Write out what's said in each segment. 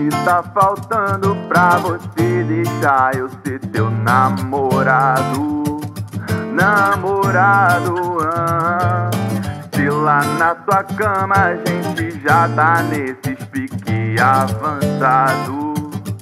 que tá faltando pra você deixar eu ser teu namorado? Namorado, se lá na tua cama a gente já tá nesses pique avançado.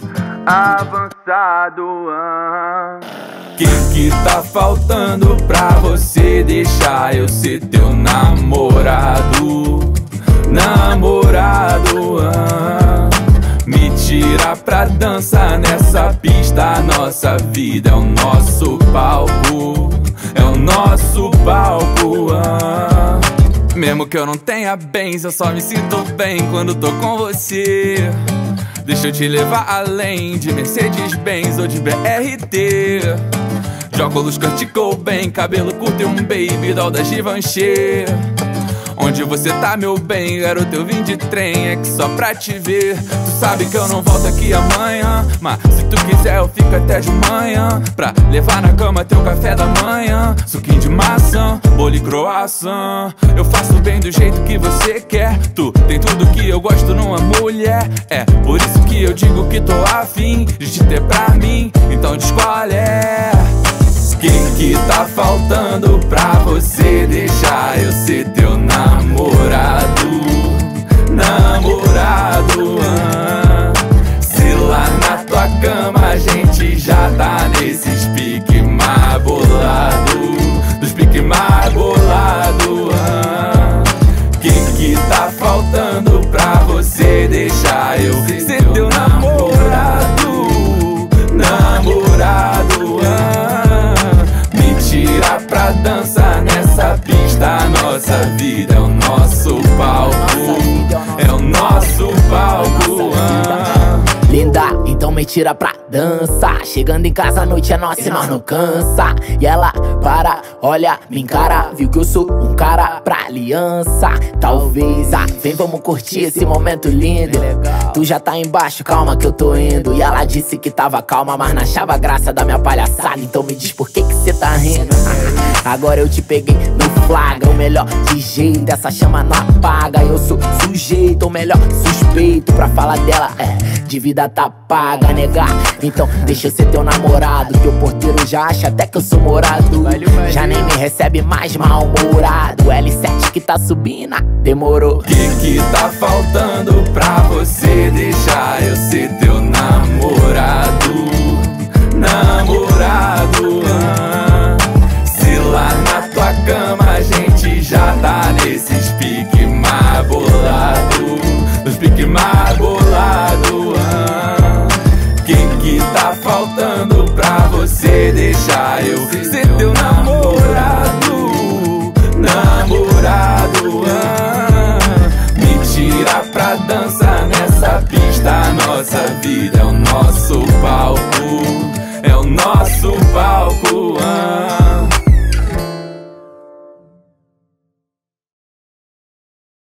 Que tá faltando pra você deixar eu ser teu namorado? Namorado, me tira pra dançar nessa pista. Nossa vida é o nosso palco, é o nosso palco. Mesmo que eu não tenha bens, eu só me sinto bem quando tô com você. Deixa eu te levar além de Mercedes-Benz ou de BRT. De óculos Kurt Cobain, cabelo curto e um baby doll da Givenchy. Onde você tá, meu bem? Garoto, eu vim de trem, é que só pra te ver. Tu sabe que eu não volto aqui amanhã, mas se tu quiser eu fico até de manhã pra levar na cama teu café da manhã. Suquinho de maçã, bolo e croissant. Eu faço bem do jeito que você quer. Tu tem tudo que eu gosto numa mulher. É por isso que eu digo que tô afim de te ter pra mim. Então escolhe. Que tá faltando pra você deixar eu ser teu namorado? Namorado, se lá na tua cama a gente já tá nesses pique mais bolado, dos pique mais bolado. Que tá faltando pra você deixar eu ser teu namorado? Namorado, tira pra dançar nessa pista. Nossa vida é o nosso palco, é o nosso palco. Linda, então me tira pra dança. Chegando em casa a noite é nossa e nós não cansa. E ela para, olha, me encara. Viu que eu sou um cara pra aliança. Talvez, vem vamos curtir esse momento lindo. Tu já tá embaixo, calma que eu tô indo. E ela disse que tava calma, mas não achava graça da minha palhaçada. Então me diz por que cê tá rindo. Agora eu te peguei no flagra. O melhor de jeito, essa chama não apaga. Eu sou sujeito, ou melhor, suspeito pra falar dela, de vida tá paga, negar. Então deixa eu ser teu namorado, que o porteiro já acha até que eu sou morado. Já nem me recebe mais mal-humorado. L7 que tá subindo, demorou. Que tá faltando pra você deixar eu ser teu namorado? Namorado, se lá na tua cama a gente já tá nesses pique mais bolado, nos pique mais bolado. Que tá faltando pra você deixar eu ser teu namorado? Namorado, me tira pra dançar nessa pista. Nossa vida é o nosso palco, é o nosso